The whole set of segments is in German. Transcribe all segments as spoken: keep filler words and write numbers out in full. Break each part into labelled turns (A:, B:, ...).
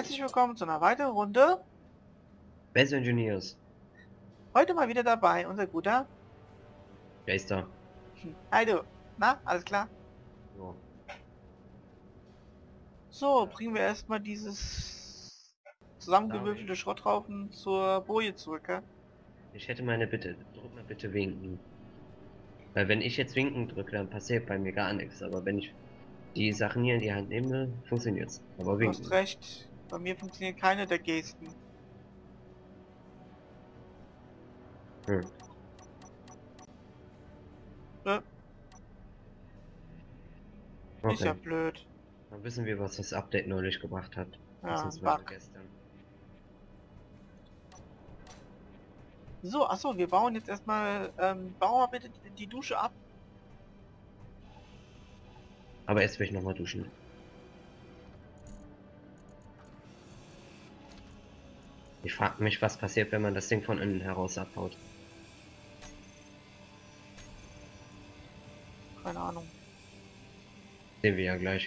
A: Herzlich willkommen zu einer weiteren Runde.
B: Best Engineers.
A: Heute mal wieder dabei unser guter.
B: Wer ist da?
A: Hm, Hi du. Na, alles klar?
B: Ja.
A: So, bringen wir erstmal dieses zusammengewürfelte Schrotthaufen zur Boje zurück. Ja?
B: Ich hätte mal eine Bitte. Drück mal bitte winken. Weil wenn ich jetzt winken drücke, dann passiert bei mir gar nichts. Aber wenn ich die Sachen hier in die Hand nehme, funktioniert's. Aber
A: Du hast
B: winken.
A: recht. Bei mir funktioniert keine der Gesten.
B: Hm.
A: Ne? Ist ja
B: Okay.
A: blöd.
B: Dann wissen wir, was das Update neulich gebracht hat.
A: Ja, ein
B: Beziehungsweise
A: Bug.
B: gestern.
A: So, achso, wir bauen jetzt erstmal, ähm, bauen wir bitte die, die Dusche ab.
B: Aber erst will ich nochmal duschen. Ich frage mich, was passiert, wenn man das Ding von innen heraus abbaut.
A: Keine Ahnung.
B: Sehen wir ja gleich.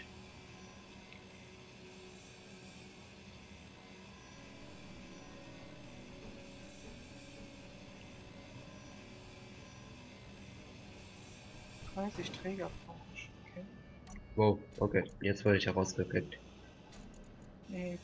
A: dreißig Träger. Okay.
B: Wow, okay. Jetzt wurde ich herausgekriegt.
A: Nee.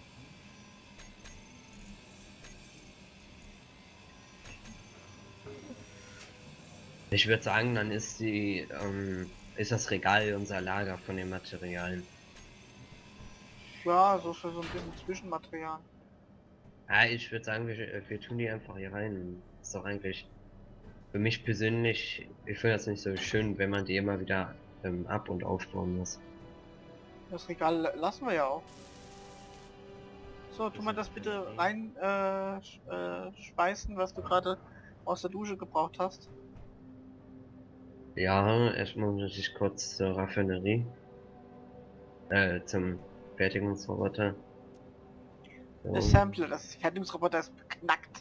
B: Ich würde sagen, dann ist die, ähm, ist das Regal unser Lager von den Materialien.
A: Ja, so für so ein bisschen Zwischenmaterial.
B: Ja, ich würde sagen, wir, wir tun die einfach hier rein. Ist doch eigentlich für mich persönlich, ich finde das nicht so schön, wenn man die immer wieder ähm, ab- und aufbauen muss.
A: Das Regal lassen wir ja auch. So, tu mal das bitte rein äh, sch- äh, speisen, was du gerade aus der Dusche gebraucht hast.
B: Ja, erstmal muss ich kurz zur Raffinerie, äh, zum Fertigungsroboter.
A: Der
B: So.
A: Sampler, das Fertigungsroboter ist beknackt.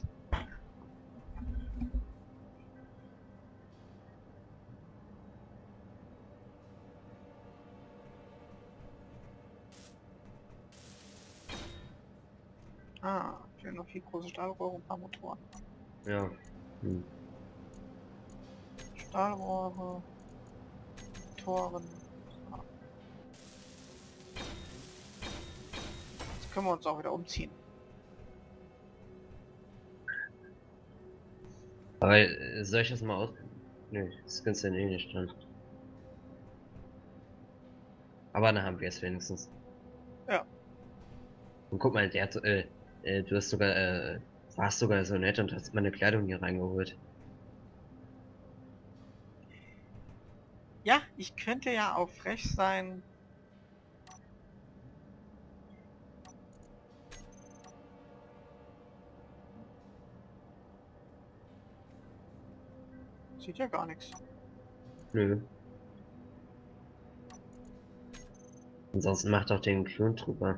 A: Ah, okay, noch vier große Stahlrohre und ein paar Motoren.
B: Ja. Hm.
A: Stahlrohre, Motoren. Ah. Jetzt können wir uns auch wieder umziehen.
B: Aber äh, soll ich das mal aus... Nö, das kannst du eh nicht dran. Aber dann haben wir es wenigstens.
A: Ja.
B: Und guck mal, der hat, äh, äh, du hast sogar, äh, warst sogar so nett und hast meine Kleidung hier reingeholt.
A: Ja, ich könnte ja auch frech sein. Sieht ja gar nichts.
B: Nö. Ansonsten macht doch den Klontrooper.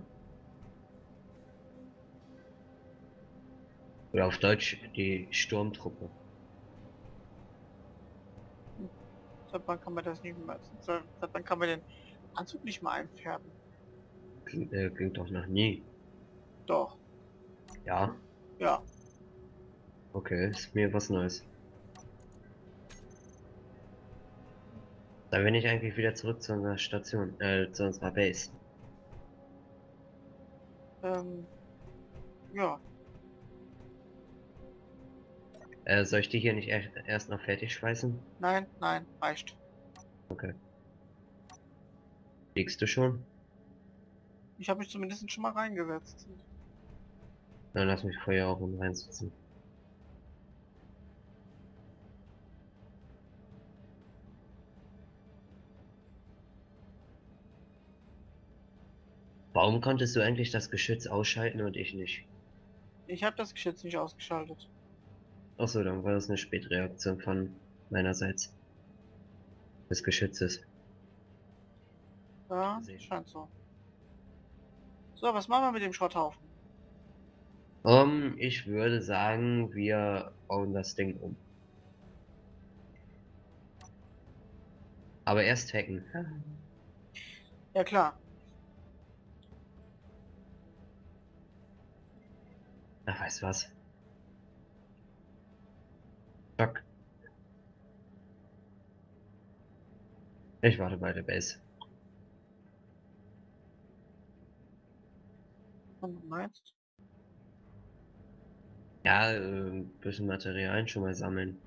B: Oder auf Deutsch die Sturmtruppe.
A: Seit wann kann man das nicht mehr? Seit seit wann kann man den Anzug nicht mal einfärben?
B: Klingt, äh, klingt doch noch nie.
A: Doch.
B: Ja,
A: Ja.
B: okay, ist mir was Neues. Dann bin ich eigentlich wieder zurück zu unserer Station, äh, zu unserer Base.
A: Ähm, ja.
B: Äh, soll ich die hier nicht er erst noch fertig schweißen?
A: Nein, nein, reicht.
B: Okay. Liegst du schon?
A: Ich habe mich zumindest schon mal reingesetzt.
B: Dann lass mich vorher auch um reinsitzen. Warum konntest du eigentlich das Geschütz ausschalten und ich nicht?
A: Ich habe das Geschütz nicht ausgeschaltet.
B: Achso, dann war das eine Spätreaktion von meinerseits. Des Geschützes.
A: Ja,
B: Gesehen.
A: scheint so. So, was machen wir mit dem Schrotthaufen?
B: Um, ich würde sagen, wir bauen das Ding um. Aber erst hacken.
A: Ja klar.
B: Ach, weißt du was? Fuck. Ich warte bei der Base.
A: Und du meinst?
B: Ja, äh, bisschen Materialien schon mal sammeln.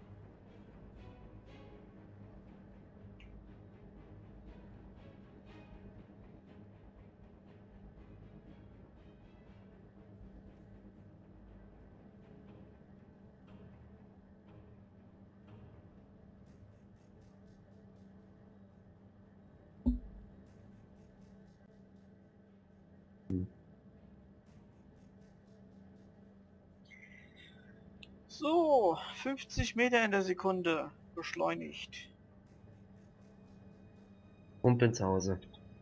B: Hm.
A: So, fünfzig Meter in der Sekunde beschleunigt.
B: Und bin zu Hause.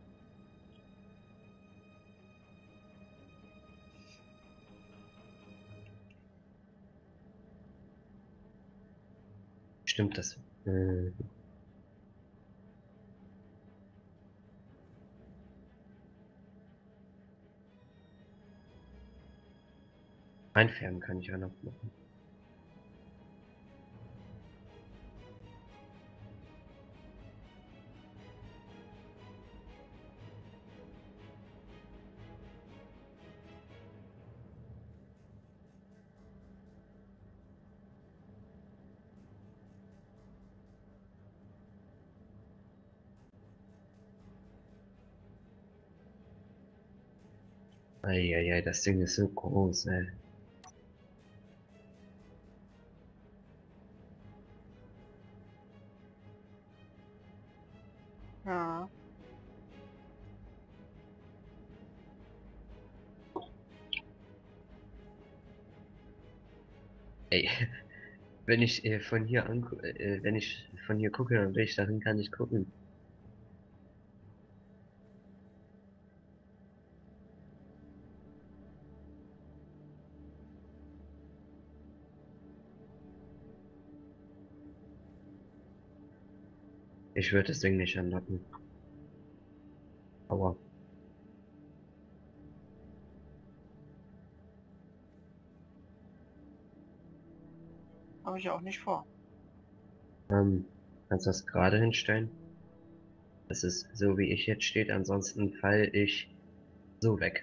B: Stimmt das? Äh, einfärben kann ich ja noch machen. Eieiei, das Ding ist so groß, ey.
A: Ja.
B: Ey, wenn ich äh, von hier angu äh, wenn ich von hier gucke, dann will ich darin gar nicht gucken. Ich würde das Ding nicht anlocken. Aber
A: Habe ich auch nicht vor.
B: ähm, kannst du das gerade hinstellen? Das ist so wie ich jetzt steht, ansonsten fall ich so weg.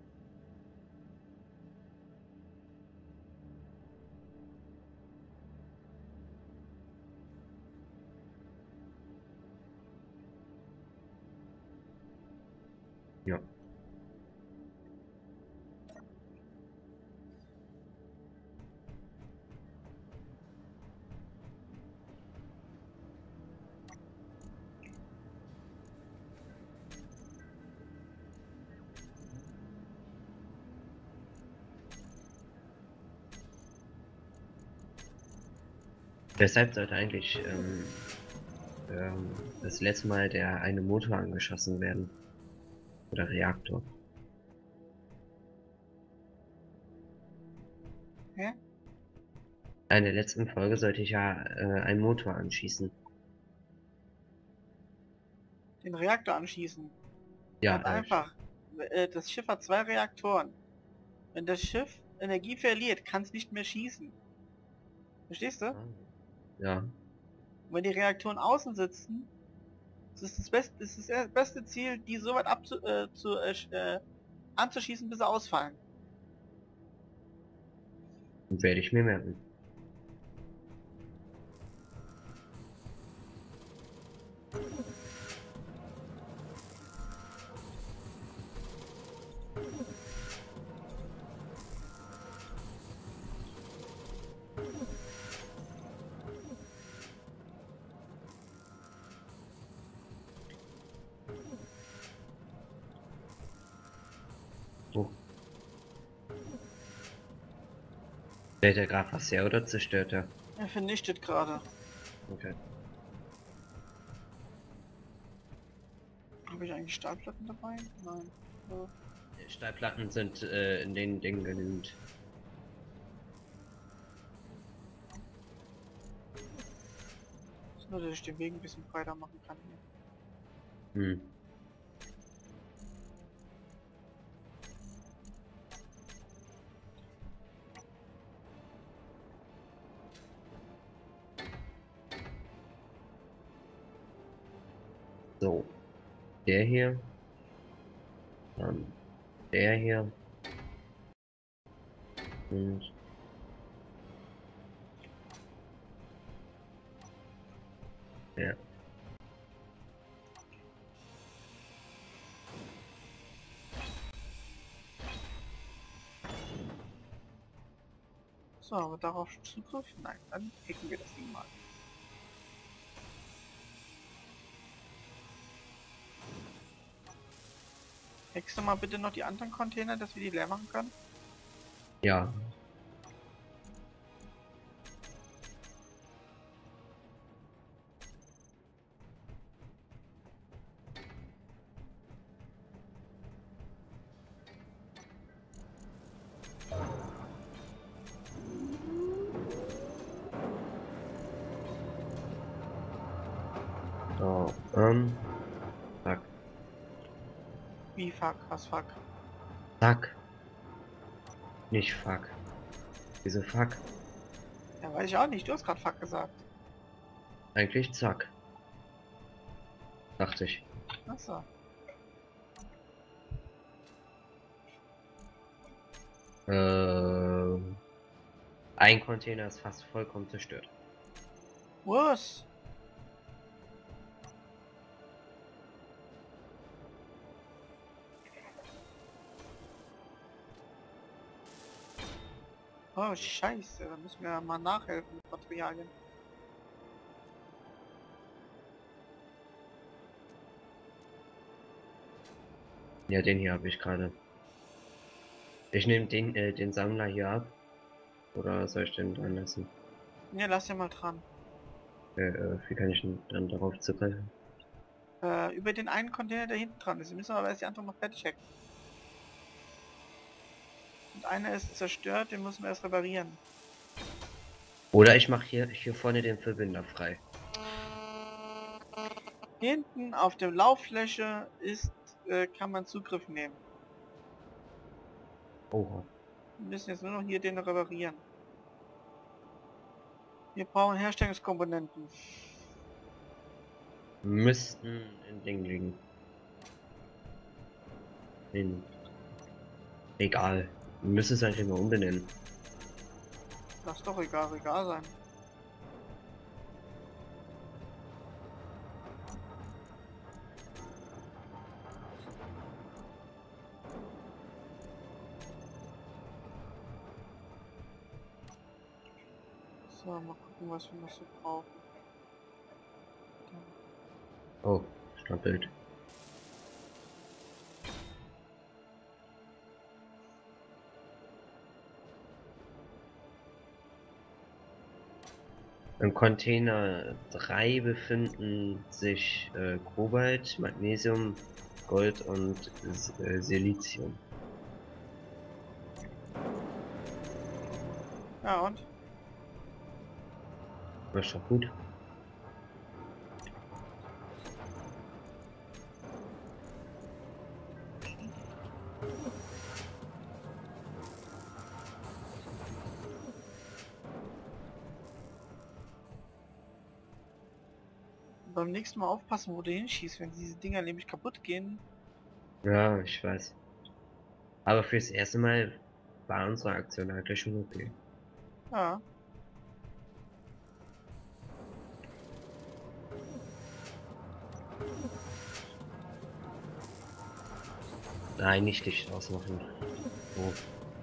B: Ja. Deshalb sollte eigentlich ähm, ähm, das letzte Mal der eine Motor angeschossen werden. Oder Reaktor.
A: Hä?
B: In der letzten Folge sollte ich ja äh, einen Motor anschießen.
A: Den Reaktor anschießen.
B: Ja,
A: Ganz
B: äh,
A: einfach. Äh, Das Schiff hat zwei Reaktoren. Wenn das Schiff Energie verliert, kann es nicht mehr schießen. Verstehst du?
B: ah, ja.
A: Und wenn die Reaktoren außen sitzen, ist es das beste, ist das beste Ziel, die so weit abzu, äh, zu, äh, äh, anzuschießen, bis sie ausfallen.
B: Werde ich mir merken. Oh. Stellt er gerade was her oder zerstört er?
A: Er vernichtet gerade.
B: Okay.
A: Habe ich eigentlich Stahlplatten dabei? Nein. So.
B: Stahlplatten sind äh, in den Dingen genügend.
A: Ist nur, dass ich den Weg ein bisschen breiter machen kann hier.
B: Hm. So. Der hier. Dann der hier. Und ja.
A: So, aber darauf Zugriff? Nein, dann hacken wir das Ding mal. Hackst du mal bitte noch die anderen Container, dass wir die leer machen können?
B: Ja. So, ähm. Fuck.
A: Wie fuck? Was fuck?
B: Fuck. Nicht fuck. Wieso fuck?
A: Ja, weiß ich auch nicht. Du hast gerade fuck gesagt.
B: Eigentlich zack. Dachte ich.
A: Achso.
B: Ähm. Ein Container ist fast vollkommen zerstört.
A: Was? Oh, scheiße. Da müssen wir mal nachhelfen mit Materialien.
B: Ja, den hier habe ich gerade. Ich nehme den, äh, den Sammler hier ab. Oder soll ich den dran lassen?
A: Ja, lass ja mal dran.
B: Äh, äh, wie kann ich denn dann darauf zugreifen?
A: Äh, über den einen Container, der hinten dran ist. Wir müssen aber erst die anderen noch fertig hacken. Und einer ist zerstört, den müssen wir erst reparieren.
B: Oder ich mache hier, hier vorne den Verbinder frei.
A: Hinten auf der Lauffläche ist, äh, kann man Zugriff nehmen.
B: Oha.
A: Wir müssen jetzt nur noch hier den reparieren. Wir brauchen Herstellungskomponenten.
B: Müssten in Ding liegen. In. Egal. Müsste es eigentlich mal umbenennen.
A: Lass doch egal, egal sein. So, mal gucken, was wir noch so brauchen.
B: Oh, Standbild. Im Container drei befinden sich äh, Kobalt, Magnesium, Gold und äh, Silizium.
A: Ja, und?
B: Das ist doch gut.
A: Beim nächsten Mal aufpassen, wo du hinschießt, wenn diese Dinger nämlich kaputt gehen.
B: Ja, ich weiß. Aber fürs erste Mal war unsere Aktion eigentlich schon okay.
A: Ja.
B: Nein, nicht Licht ausmachen. Oh.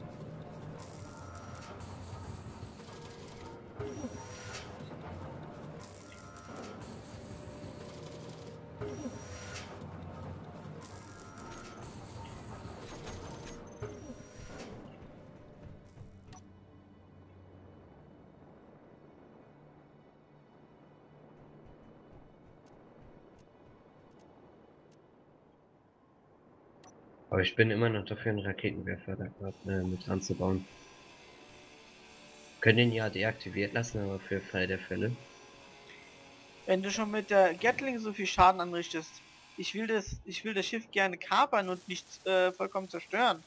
B: Aber ich bin immer noch dafür, einen Raketenwerfer da äh, mit anzubauen. Können den ja deaktiviert lassen, aber für Fall der Fälle.
A: Wenn du schon mit der Gatling so viel Schaden anrichtest. Ich will das, ich will das Schiff gerne kapern und nicht äh, vollkommen zerstören.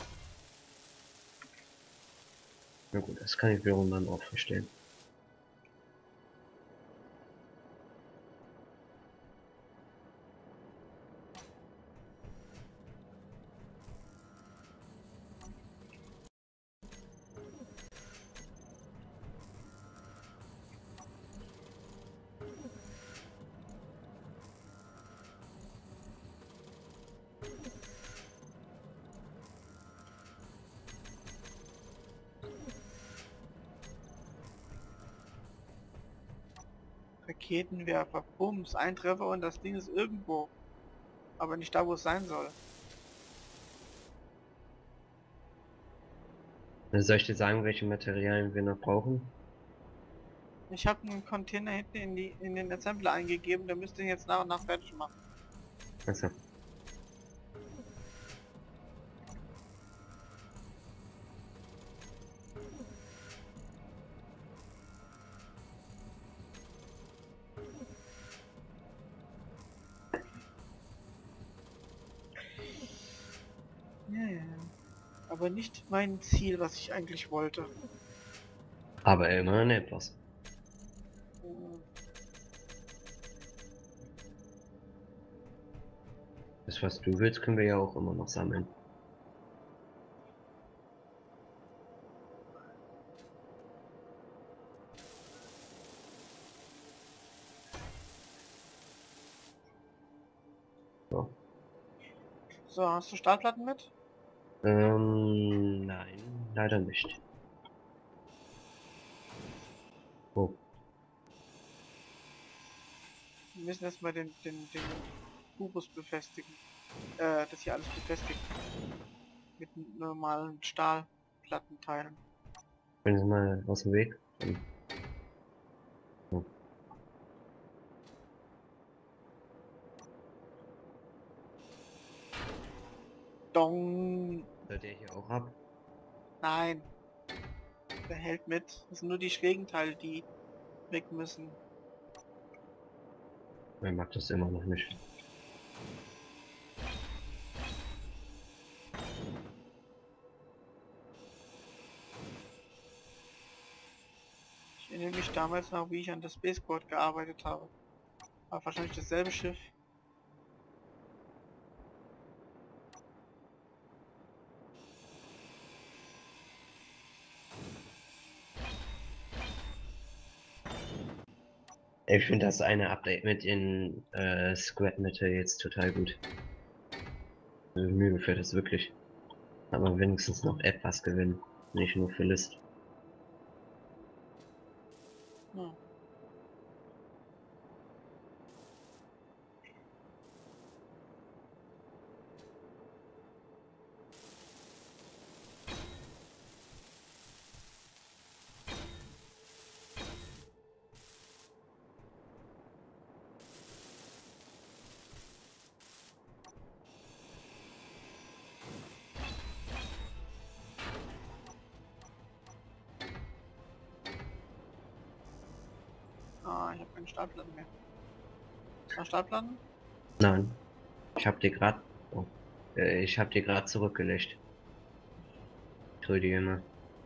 B: Na gut, das kann ich wiederum dann auch verstehen.
A: Raketenwerfer, Bums, ein Treffer und das Ding ist irgendwo. Aber nicht da, wo es sein soll.
B: Soll ich dir sagen, welche Materialien wir noch brauchen?
A: Ich habe einen Container hinten in, die, in den Assembler eingegeben, der müsste ihn jetzt nach und nach fertig machen.
B: Achso.
A: Ja, ja. Aber nicht mein Ziel, was ich eigentlich wollte.
B: Aber immerhin etwas. Das, was du willst, können wir ja auch immer noch sammeln. So.
A: So, hast du Stahlplatten mit?
B: Ähm, nein, leider nicht. Oh,
A: Wir müssen erstmal den, den, den Kubus befestigen. Äh, das hier alles befestigen. Mit normalen Stahlplattenteilen.
B: bin jetzt mal aus dem Weg. Und, oh.
A: Dong!
B: Hört ihr hier auch ab?
A: Nein! Der hält mit. Das sind nur die schrägen Teile, die weg müssen.
B: Er mag das immer noch nicht.
A: Ich erinnere mich damals noch, wie ich an der Spaceport gearbeitet habe. War wahrscheinlich dasselbe Schiff.
B: Ich finde das eine Update mit in äh, Scrap Metal jetzt total gut. Also mir gefällt das wirklich. Hat man wenigstens noch etwas gewinnen, nicht nur Verlust.
A: Hm. Ah, ich habe keine Stahlplatten mehr. Hast du noch Stahlplatten?
B: Nein, ich hab dir grad, oh, äh, ich hab dir grad zurückgelegt. Trödi immer.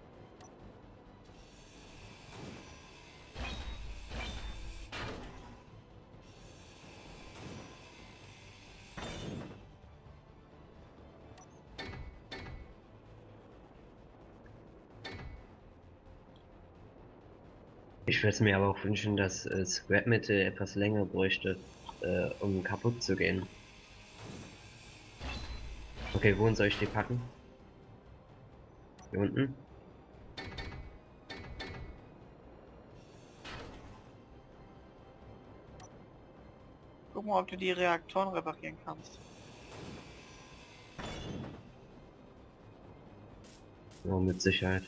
B: Ich würde es mir aber auch wünschen, dass äh, Scrap Metal etwas länger bräuchte, äh, um kaputt zu gehen. Okay, wohin soll ich die packen? Hier unten?
A: Guck mal, ob du die Reaktoren reparieren kannst.
B: Ja, mit Sicherheit.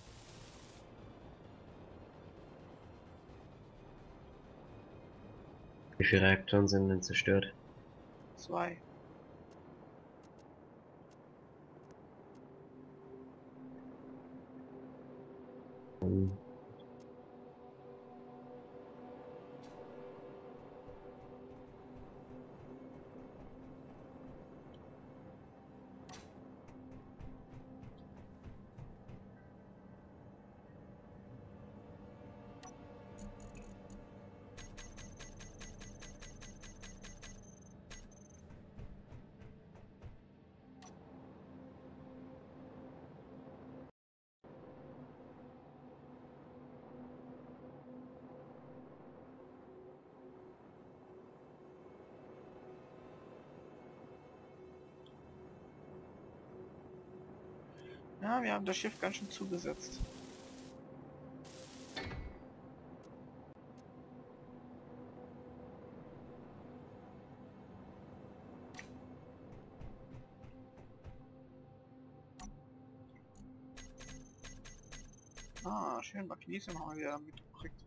B: Wie viele Reaktoren sind denn zerstört?
A: Zwei.
B: Ähm,
A: Ja, wir haben das Schiff ganz schön zugesetzt. Ah, schön, Magnesium haben wir wieder mitgekriegt.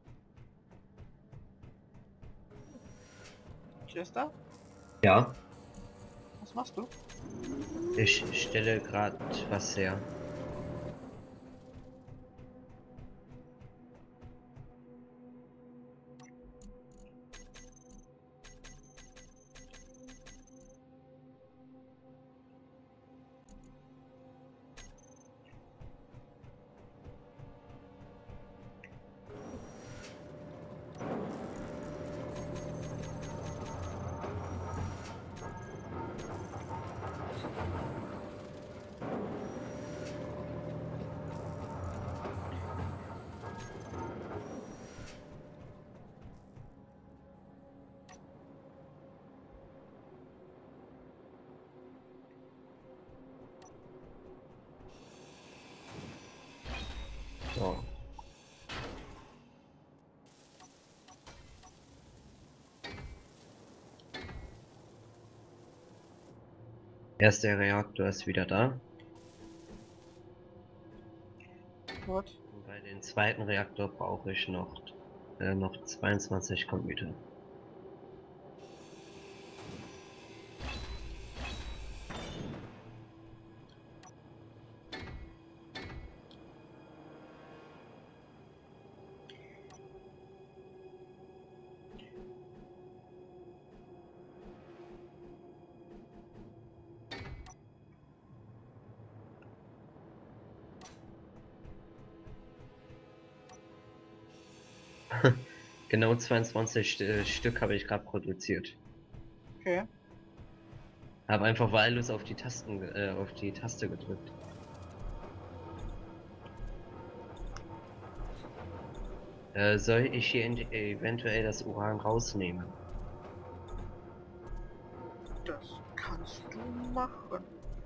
A: Chester,
B: Ja,
A: was machst du?
B: ich stelle gerade was her. So. Erster Reaktor ist wieder da.
A: Gut.
B: Und bei den zweiten Reaktor brauche ich noch, äh, noch zweiundzwanzig Computer. Genau zweiundzwanzig St äh, Stück habe ich gerade produziert.
A: Okay.
B: Habe einfach wahllos auf die Tasten, äh, auf die Taste gedrückt. Äh, soll ich hier eventuell das Uran rausnehmen?
A: Das kannst du machen.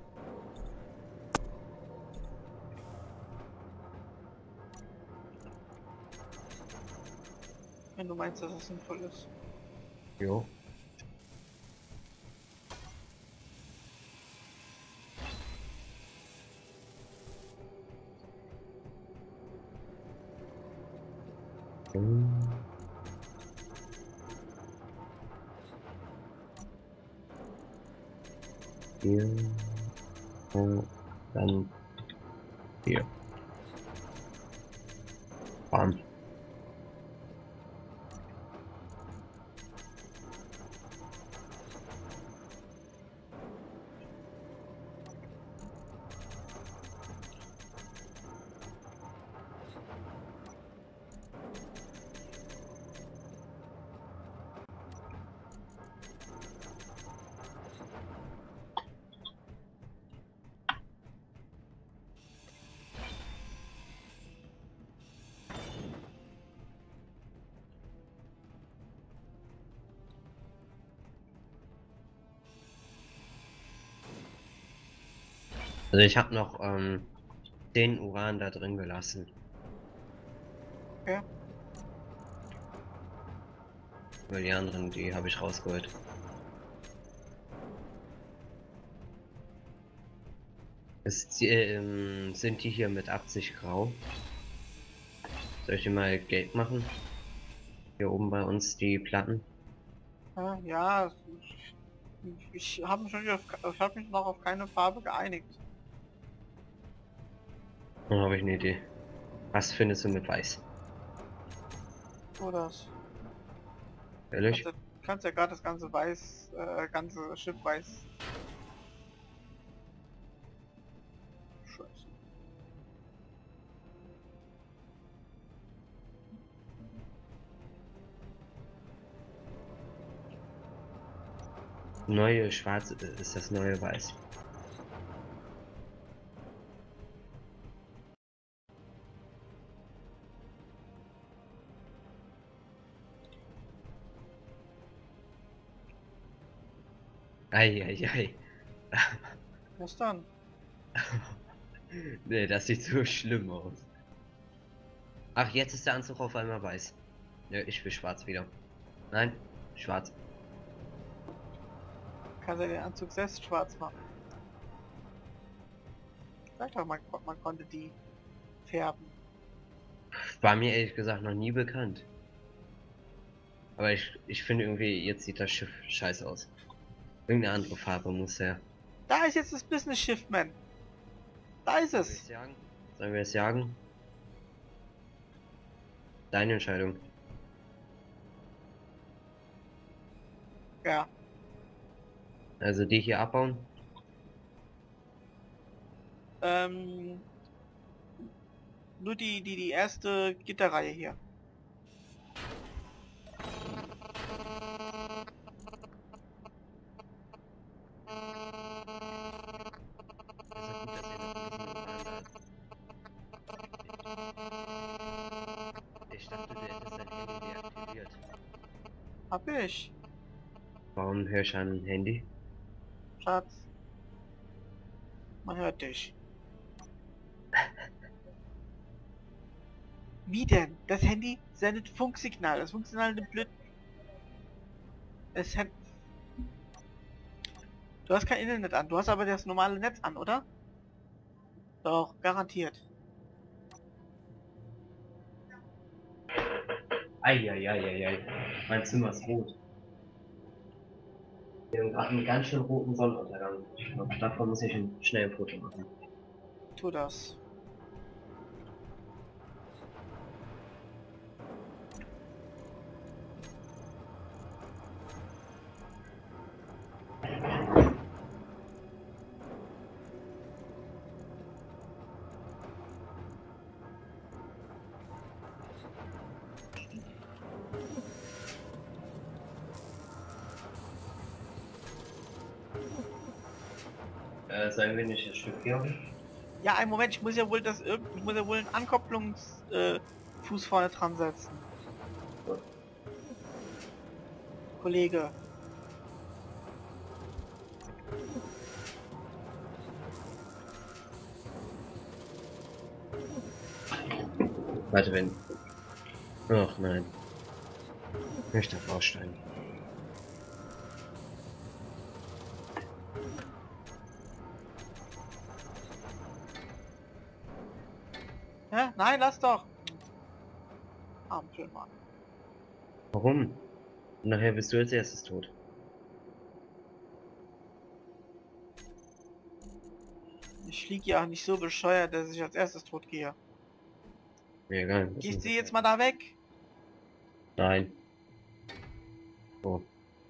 A: Wenn du meinst, dass es sinnvoll ist.
B: Jo. Hm. Hier. Und dann hier. Bam. Also ich habe noch ähm, den Uran da drin gelassen.
A: Okay.
B: Weil die anderen, die habe ich rausgeholt. Ist, ähm, sind die hier mit Absicht grau? Soll ich die mal gelb machen? Hier oben bei uns die Platten.
A: Äh, ja, ich, ich habe mich, noch nicht auf- ich hab mich noch auf keine Farbe geeinigt.
B: Dann habe ich eine Idee. Was findest du mit weiß?
A: So das.
B: Ehrlich?
A: Kannst ja, kannst ja gerade das ganze Weiß, äh, ganze Schiff weiß. Scheiße.
B: Neue Schwarz äh, ist das neue Weiß. Eieiei.
A: Was dann?
B: Nee, das sieht so schlimm aus. Ach, jetzt ist der Anzug auf einmal weiß. Ja, ich will schwarz wieder. Nein, schwarz.
A: Kannst ja den Anzug selbst schwarz machen. Sag doch, man, man konnte die färben.
B: War mir ehrlich gesagt noch nie bekannt. Aber ich, ich finde irgendwie, jetzt sieht das Schiff scheiße aus. Irgendeine andere Farbe muss her.
A: Da ist jetzt das Business Schiff, man. Da ist
B: Sollen wir es
A: es.
B: jagen? Sollen wir es jagen? Deine Entscheidung.
A: Ja.
B: Also die hier abbauen?
A: Ähm, nur die, die, die erste Gitterreihe hier.
B: Also gut, dass ihr noch ein bisschen umeinander. Ich dachte, du hättest dein Handy deaktiviert.
A: Hab ich.
B: Warum höre ich an ein Handy?
A: Schatz. Man hört dich. Wie denn? Das Handy sendet Funksignal. Das Funksignal nimmt blöd. Es hat... Du hast kein Internet an. Du hast aber das normale Netz an, oder? Doch, garantiert.
B: Eieieiei. Mein Zimmer ist rot. Wir haben gerade einen ganz schön roten Sonnenuntergang. Ich glaube, davon muss ich ein schnell ein Foto machen.
A: Tu das.
B: Äh, sollen wir nicht das Stück hier haben?
A: Ja, einen Moment. Ich muss ja wohl das irgend... Ich muss ja wohl einen Ankopplungs... Äh, Fuß vorne dran setzen.
B: Gut.
A: Kollege.
B: Warte, wenn... Ach nein. Ich möchte auf aussteigen.
A: Hä? Nein, lass doch. Arm, schön, Mann.
B: Warum? Nachher bist du als erstes tot.
A: Ich fliege ja auch nicht so bescheuert, dass ich als erstes tot gehe.
B: Mir egal.
A: Gehst du jetzt mal da weg?
B: Nein. Oh.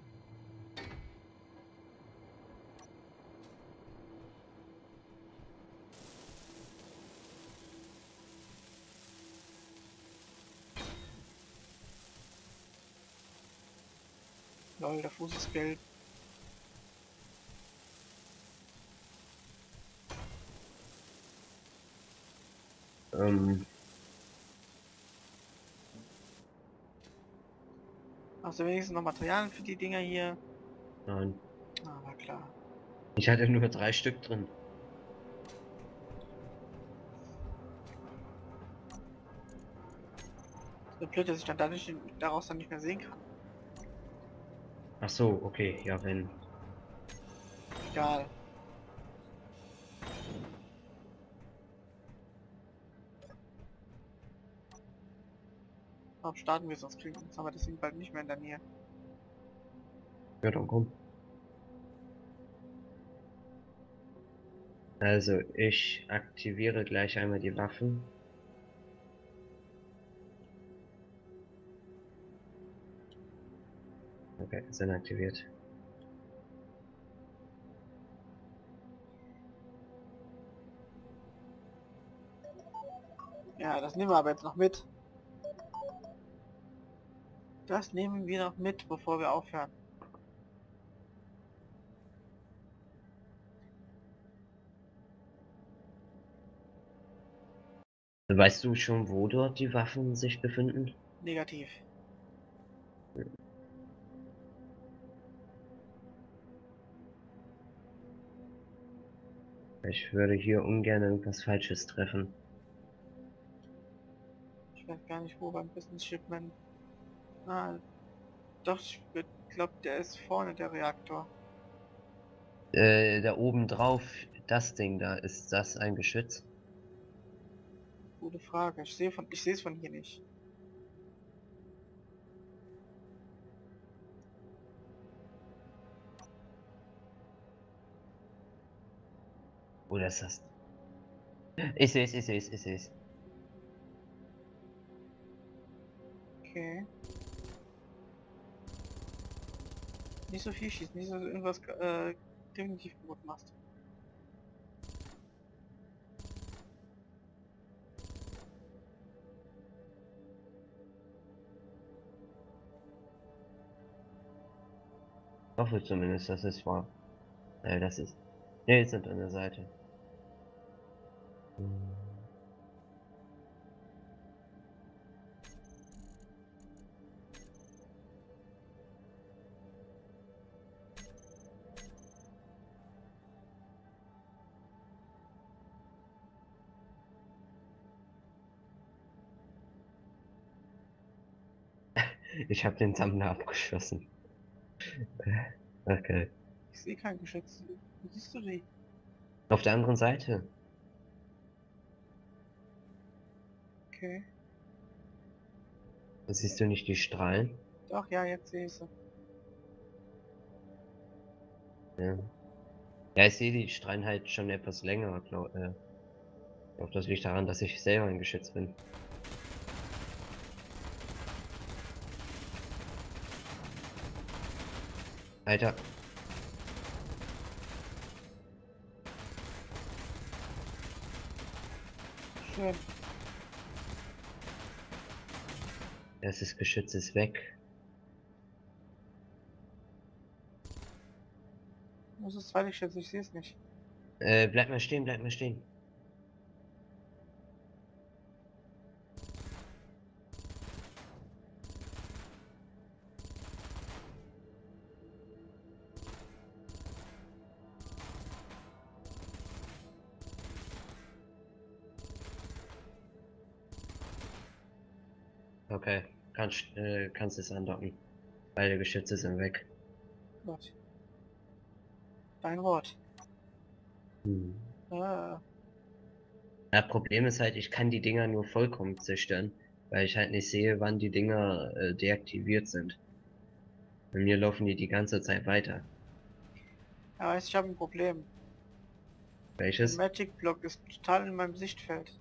A: Lol, der Fuß ist gelb.
B: Ähm.
A: Hast du wenigstens noch Materialien für die Dinger hier?
B: Nein.
A: Ah, war klar.
B: Ich hatte nur drei Stück drin.
A: So blöd, dass ich dann dadurch daraus dann nicht mehr sehen kann.
B: Ach so, okay. Ja, wenn.
A: Egal. Warum starten wir, sonst kriegen sonst haben wir das Ding bald nicht mehr in der Nähe.
B: Ja, dann komm. Also, ich aktiviere gleich einmal die Waffen. Okay, sind aktiviert.
A: Ja, das nehmen wir aber jetzt noch mit. Das nehmen wir noch mit, bevor wir aufhören.
B: Weißt du schon, wo dort die Waffen sich befinden?
A: Negativ.
B: Ich würde hier ungern irgendwas Falsches treffen.
A: Ich weiß gar nicht, wo beim Business Shipment. Ah, doch, ich glaube, der ist vorne, der Reaktor.
B: Äh, da oben drauf, das Ding da, ist das ein Geschütz?
A: Gute Frage. Ich sehe von, ich sehe es von hier nicht.
B: Oder ist das? Ich sehe es, ich sehe es, ich sehe es.
A: Okay. Nicht so viel schießen, nicht so irgendwas äh, definitiv kaputt machst.
B: Ich hoffe zumindest, dass es war. Äh, das ist. Ne, jetzt sind an der Seite. Hm. Ich habe den Sammler abgeschossen. Okay.
A: Ich sehe kein Geschütz. Wo siehst du die?
B: Auf der anderen Seite.
A: Okay.
B: Da siehst du nicht die Strahlen?
A: Doch, ja, jetzt sehe ich sie.
B: Ja. Ja, ich sehe die Strahlen halt schon etwas länger, glaub, äh. Ich glaube, das liegt daran, dass ich selber ein Geschütz bin. Alter.
A: Schön.
B: Erstes Geschütz ist weg.
A: Wo ist das zweite Geschütz? Ich sehe es nicht.
B: Äh, bleib mal stehen, bleib mal stehen. Okay, kannst, äh, kannst es andocken. Beide Geschütze sind weg.
A: Gut. Dein Wort.
B: Hm.
A: Ah,
B: Ja, Problem ist halt, ich kann die Dinger nur vollkommen zerstören, weil ich halt nicht sehe, wann die Dinger äh, deaktiviert sind. Bei mir laufen die die ganze Zeit weiter.
A: ja, weißt, ich habe ein Problem. Der
B: Welches?
A: Magic Block ist total in meinem Sichtfeld.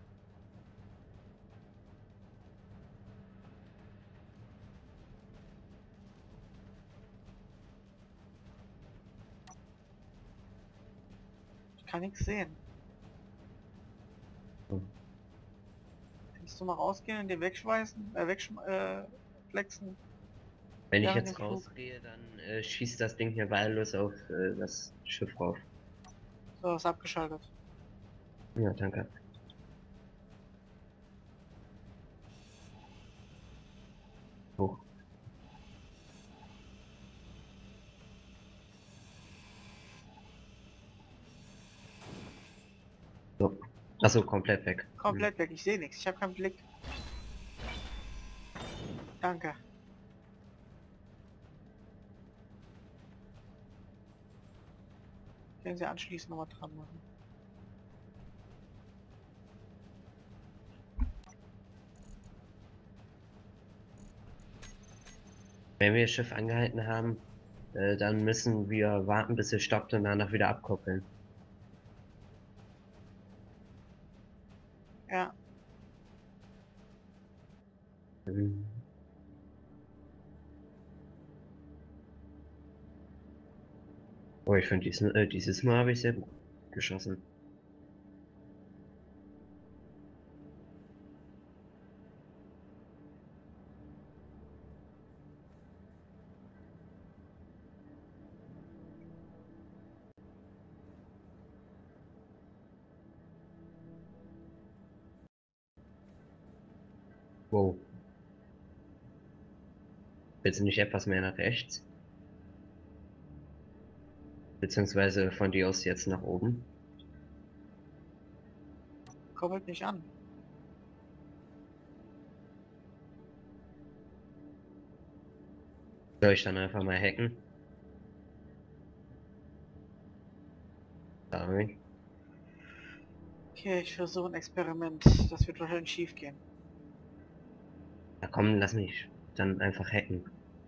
A: Ich kann nichts sehen.
B: Hm.
A: Kannst du mal rausgehen und den wegschmeißen? Äh, wegschm äh, flexen?
B: Wenn ich
A: Während dem
B: jetzt
A: Flug.
B: rausgehe, dann äh, schießt das Ding hier wahllos auf äh, das Schiff rauf.
A: So, ist abgeschaltet.
B: Ja, danke. Hoch. So. Achso, komplett weg.
A: Komplett weg. Ich sehe nichts. Ich habe keinen Blick. Danke. Können Sie anschließend nochmal dran machen.
B: Wenn wir das Schiff angehalten haben, äh, dann müssen wir warten, bis es stoppt und danach wieder abkoppeln.
A: Ja.
B: Mhm. Oh, ich finde diesen, äh, dieses Mal habe ich sehr gut geschossen. Wow. Willst du nicht etwas mehr nach rechts? Beziehungsweise von dir aus jetzt nach oben?
A: Koppelt nicht an.
B: Soll ich dann einfach mal hacken? Sorry.
A: Okay, ich versuche ein Experiment. Das wird wahrscheinlich schief gehen.
B: Na komm, lass mich dann einfach hacken.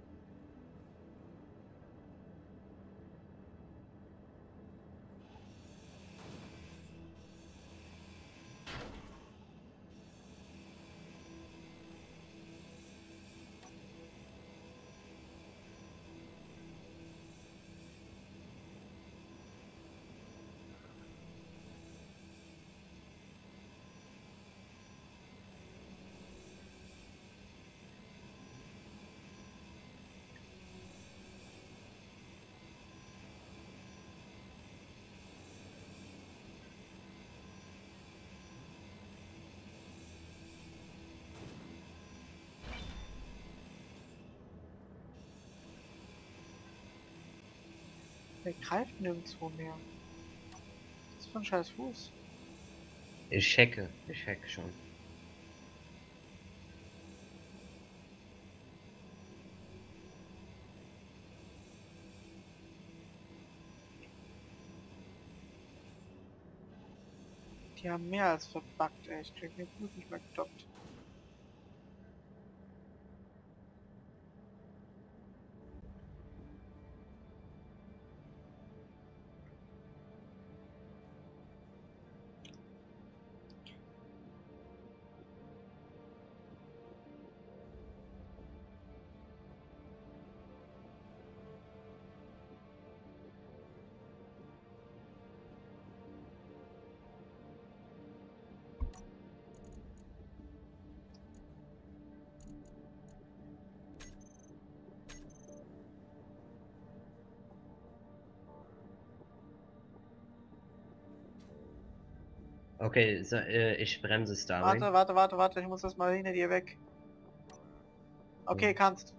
A: Der greift nirgendwo mehr. Das ist für ein scheiß Fuß.
B: Ich hacke, ich hack schon.
A: Die haben mehr als verbuggt, ey. Ich krieg den Fuß nicht mehr gestoppt.
B: Okay, so, äh, ich bremse Starwing.
A: Warte, warte, warte, warte. Ich muss das mal hinter dir weg. Okay,
B: Hm.
A: kannst.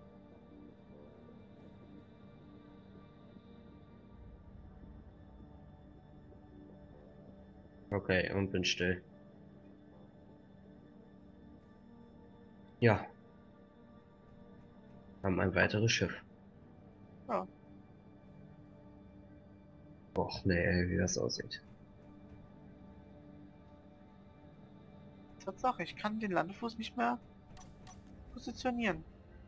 B: Okay, und bin still. Ja. Haben ein weiteres Schiff.
A: Ja.
B: Och nee, wie das aussieht.
A: Tatsache, ich kann den Landefuß nicht mehr positionieren.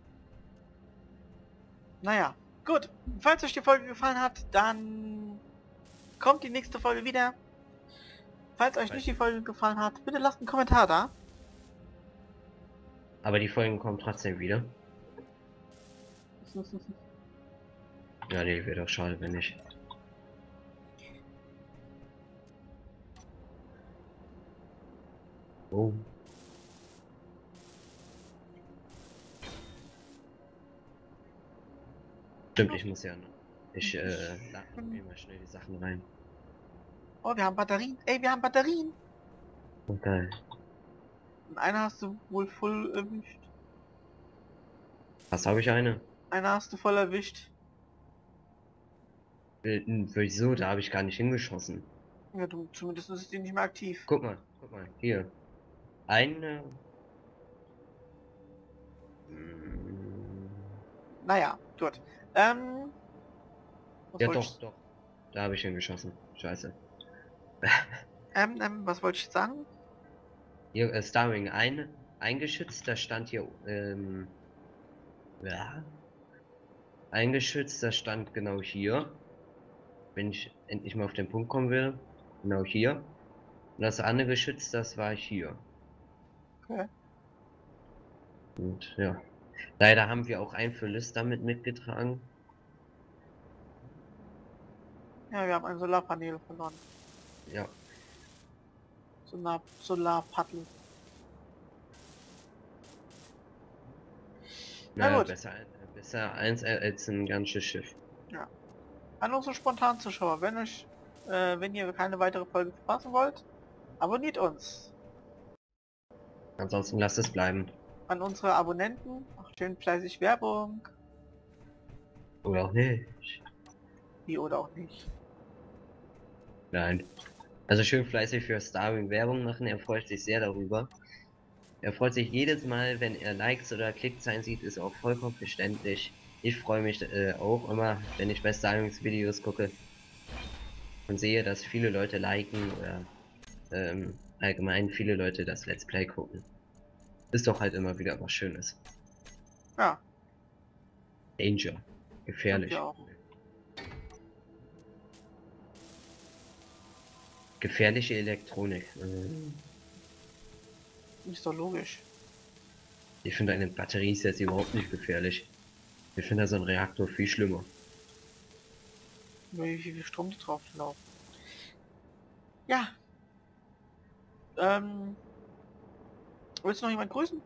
A: Naja, gut. Falls euch die Folge gefallen hat, dann kommt die nächste Folge wieder. Falls euch nicht die Folge gefallen hat, bitte lasst einen Kommentar da.
B: Aber die Folgen kommen trotzdem wieder. Ja, nee, wäre doch schade, wenn nicht. Oh. Stimmt, ich muss ja noch. Ich äh, lade mir mal schnell die Sachen rein.
A: Oh, wir haben Batterien. Ey, wir haben Batterien.
B: Okay.
A: Und eine hast du wohl voll erwischt.
B: Was habe ich eine?
A: Eine hast du voll erwischt.
B: Äh, wieso? Da habe ich gar nicht hingeschossen.
A: Ja, du, zumindest ist die nicht mehr aktiv.
B: Guck mal, guck mal, hier. Eine. Hm,
A: Naja, gut. Ähm. Was
B: ja,
A: wollte
B: doch,
A: ich,
B: doch. Da habe ich hingeschossen. Scheiße.
A: ähm, ähm, was wollte ich sagen?
B: Hier, äh, Starwing ein, eingeschützt, da stand hier, ähm, ja. Eingeschützt, das stand genau hier. Wenn ich endlich mal auf den Punkt kommen will. Genau hier. Und das andere Geschütz, das war hier.
A: Okay.
B: Und ja. Leider haben wir auch ein Verlust damit mitgetragen.
A: Ja, wir haben ein Solarpanel verloren.
B: Ja.
A: Solar Solarpaddel. Na
B: Na,
A: gut.
B: besser, besser eins als ein ganzes Schiff.
A: Ja. An unsere spontanen Zuschauer, wenn euch, äh, wenn ihr keine weitere Folge verpassen wollt, abonniert uns.
B: Ansonsten lasst es bleiben.
A: An unsere Abonnenten, auch schön fleißig Werbung.
B: Oder auch nicht.
A: Wie oder auch nicht.
B: Nein. Also schön fleißig für Starwing Werbung machen, er freut sich sehr darüber. Er freut sich jedes Mal, wenn er Likes oder Klickzahlen sieht, ist auch vollkommen verständlich. Ich freue mich äh, auch immer, wenn ich bei Starwings Videos gucke und sehe, dass viele Leute liken oder ähm, allgemein viele Leute das Let's Play gucken. Ist doch halt immer wieder was Schönes.
A: Ja,
B: Danger. Gefährlich.
A: ja auch.
B: Gefährliche Elektronik. Ähm,
A: Ist doch logisch.
B: Ich finde eine Batterie ist jetzt überhaupt nicht gefährlich. Ich finde so ein Reaktor viel schlimmer.
A: Nur wie viel Strom die drauf laufen. Ja. Ähm. Willst du noch jemand grüßen?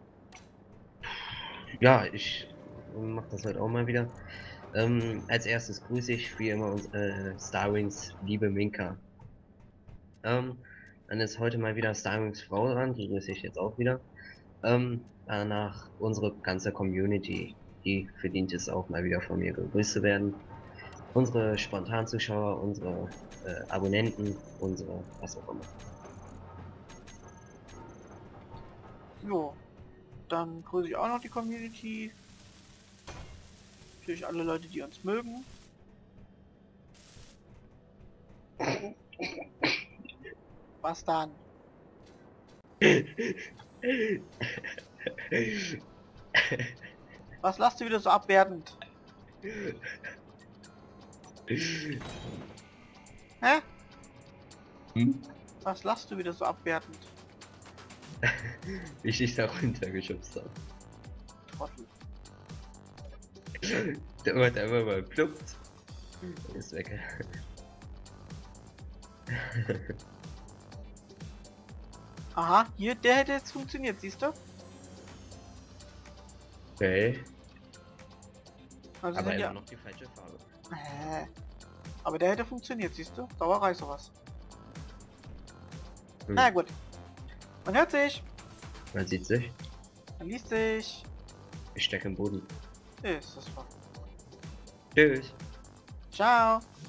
B: Ja, ich mache das halt auch mal wieder. Ähm, als erstes grüße ich wie immer uns, äh, Starwings liebe Minka. Ähm, dann ist heute mal wieder Starwings Frau dran, die grüße ich jetzt auch wieder. Ähm, danach unsere ganze Community, die verdient es auch mal wieder von mir gegrüßt zu werden. Unsere Spontanzuschauer, unsere äh, Abonnenten, unsere was auch immer.
A: Jo. Dann grüße ich auch noch die Community. Natürlich alle Leute, die uns mögen. Was dann? Was lasst du wieder so abwertend? Hä?
B: Hm?
A: Was lachst du wieder so abwertend?
B: Wie ich dich da runtergeschubst habe.
A: Trottel.
B: Der wird einfach mal plumpt. Ist weg.
A: Aha, hier, der hätte jetzt funktioniert, siehst du?
B: Okay.
A: Also
B: Aber
A: sind
B: immer
A: ja...
B: noch die falsche Farbe.
A: Äh, aber der hätte funktioniert, siehst du? Sauerei sowas.
B: Hm.
A: Na gut. Man hört sich.
B: Man sieht sich.
A: Man liest sich.
B: Ich stecke im Boden.
A: Ist das wahr.
B: Tschüss.
A: Ciao.